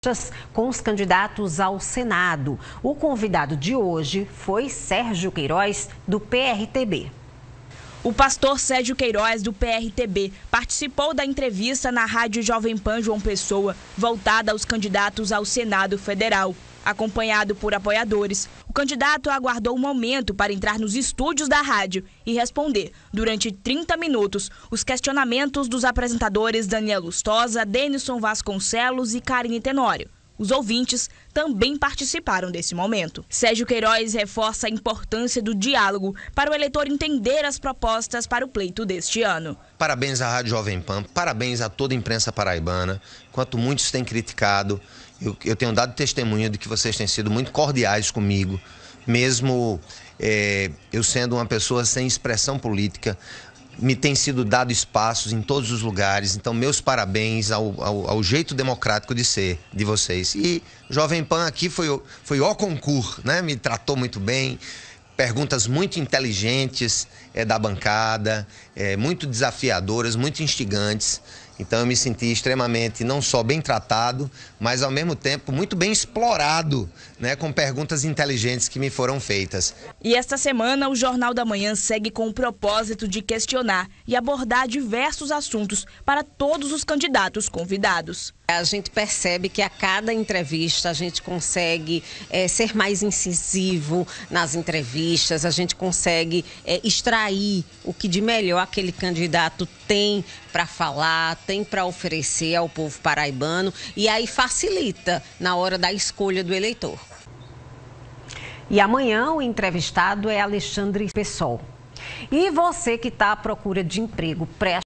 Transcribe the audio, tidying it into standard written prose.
com os candidatos ao Senado. O convidado de hoje foi Sérgio Queiroz, do PRTB. O pastor Sérgio Queiroz, do PRTB, participou da entrevista na Rádio Jovem Pan João Pessoa, voltada aos candidatos ao Senado Federal. Acompanhado por apoiadores, o candidato aguardou um momento para entrar nos estúdios da rádio e responder, durante 30 minutos, os questionamentos dos apresentadores Daniel Lustosa, Denison Vasconcelos e Karine Tenório. Os ouvintes também participaram desse momento. Sérgio Queiroz reforça a importância do diálogo para o eleitor entender as propostas para o pleito deste ano. Parabéns à Rádio Jovem Pan, parabéns a toda a imprensa paraibana. Enquanto muitos têm criticado, eu tenho dado testemunho de que vocês têm sido muito cordiais comigo, mesmo eu sendo uma pessoa sem expressão política. Me tem sido dado espaços em todos os lugares, então meus parabéns ao jeito democrático de ser de vocês. E Jovem Pan aqui foi o concurso, né? Me tratou muito bem, perguntas muito inteligentes da bancada, muito desafiadoras, muito instigantes. Então eu me senti extremamente, não só bem tratado, mas ao mesmo tempo muito bem explorado, né, com perguntas inteligentes que me foram feitas. E esta semana o Jornal da Manhã segue com o propósito de questionar e abordar diversos assuntos para todos os candidatos convidados. A gente percebe que a cada entrevista a gente consegue ser mais incisivo nas entrevistas, a gente consegue extrair o que de melhor aquele candidato tem para falar, tem para oferecer ao povo paraibano, e aí facilita na hora da escolha do eleitor. E amanhã o entrevistado é Alexandre Pessol. E você que está à procura de emprego, preste